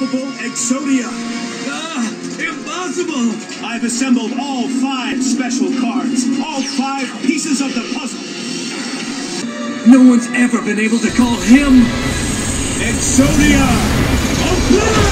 unstoppable Exodia. Impossible! I've assembled all 5 special cards, all 5 pieces of the puzzle. No one's ever been able to call him Exodia!